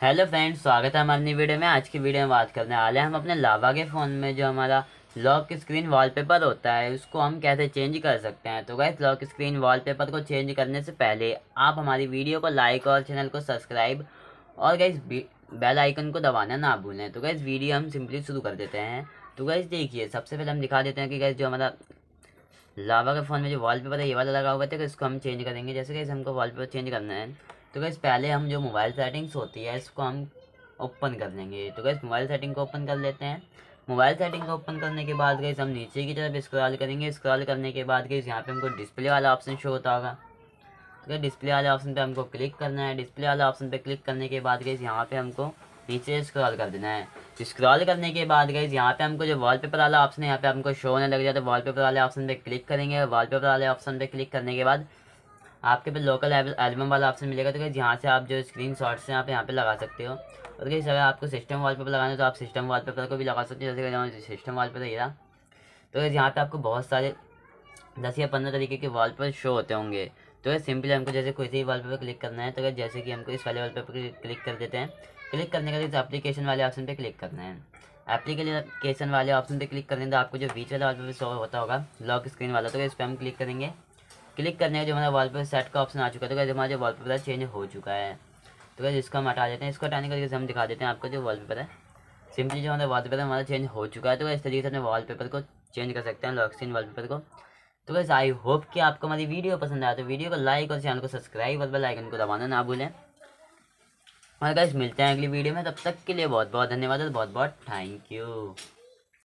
Hello friends, स्वागत है हमारी नई वीडियो में। आज की वीडियो में बात करने वाले हैं हम अपने लावा के फ़ोन में जो हमारा लॉक स्क्रीन वॉलपेपर होता है उसको हम कैसे चेंज कर सकते हैं। तो गाइस, लॉक स्क्रीन वॉलपेपर को चेंज करने से पहले आप हमारी वीडियो को लाइक और चैनल को सब्सक्राइब और गाइस बेल आइकन को दबाना ना भूलें। तो गाइस, वीडियो हम सिंपली शुरू कर देते हैं। तो गाइस देखिए, सबसे पहले हम दिखा देते हैं कि गाइस जो हमारा लावा के फ़ोन में जो वॉलपेपर है ये वाला लगा हुआ था कि इसको हम चेंज करेंगे। जैसे कि हमको वॉलपेपर चेंज करना है तो गाइस पहले हम जो मोबाइल सेटिंग्स होती है इसको हम ओपन कर लेंगे। तो गाइस मोबाइल सेटिंग को ओपन कर लेते हैं। मोबाइल सेटिंग को ओपन करने के बाद गाइस हम नीचे की तरफ स्क्रॉल करेंगे। स्क्रॉल करने के बाद गाइस यहाँ पे हमको डिस्प्ले वाला ऑप्शन शो होता होगा। तो डिस्प्ले वाले ऑप्शन पे हमको क्लिक करना है। डिस्प्ले वाले ऑप्शन पे क्लिक करने के बाद गाइस यहाँ पे हमको नीचे स्क्रॉल कर देना है। स्क्रॉल करने के बाद गाइस यहाँ पे हमको जो वॉलपेपर वाला ऑप्शन है यहाँ पे हमको शो होने लग जाता है। वॉलपेपर वाले ऑप्शन पे क्लिक करेंगे। वॉलपेपर वाले ऑप्शन पे क्लिक करने के बाद आपके पे लोकल एल्बम वाला ऑप्शन मिलेगा। तो गाइस यहाँ से आप जो स्क्रीन शॉट्स हैं आप यहाँ पे लगा सकते हो। और गाइस अगर आपको सिस्टम वॉलपेपर लगाना है तो आप सिस्टम वॉलपेपर को भी लगा सकते हो। जैसे सिस्टम वॉलपेपर ये रहा। तो गाइस यहाँ पे आपको बहुत सारे 10 या 15 तरीके के वॉलपेपर शो होते होंगे। तो गाइस सिंपली हमको जैसे कोई सी वॉलपेपर क्लिक करना है तो गाइस जैसे कि हमको इस वाले वॉलपेपर पर क्लिक कर देते हैं। क्लिक करने के बाद एप्लीकेशन वाले ऑप्शन पे क्लिक करना है। एप्लीकेशन वाले ऑप्शन पे क्लिक करने तो आपको जो बीच वाला वॉलपेपर शो होता होगा लॉक स्क्रीन वाला, तो इस पर हम क्लिक करेंगे। क्लिक करने का जो हमारा वॉलपेपर सेट का ऑप्शन आ चुका है तो गाइस हमारा जो वॉलपेपर चेंज हो चुका है। तो गाइस इसको हम हटा देते हैं। इसको हटाने का तरीके हम दिखा देते हैं आपको जो वॉलपेपर है। सिंपली जो हमारा वॉलपेपर हमारा चेंज हो चुका है। तो इस तरीके से अपने वॉलपेपर को चेंज कर सकते हैं, लॉक स्क्रीन वॉलपेपर को। तो गाइस आई होप कि आपको हमारी वीडियो पसंद आया। तो वीडियो को लाइक और चैनल को सब्सक्राइब और बेल आइकन को दबाना ना भूलें। और गाइस मिलते हैं अगली वीडियो में, तब तक के लिए बहुत बहुत धन्यवाद और बहुत बहुत थैंक यू।